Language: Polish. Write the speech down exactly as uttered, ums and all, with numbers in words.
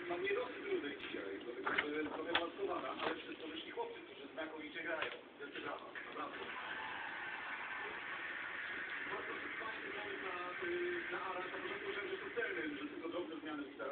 mam nie dosyć trudnych dzisiaj, dlatego że trochę łaskowana, ale wszystko wyszli chłopcy, którzy znakomicie grają. Wielkie brawa, naprawdę. Bardzo fajny pomysł na, y, na aranż, na początku myślałem, że to celny, że tylko drobne zmiany w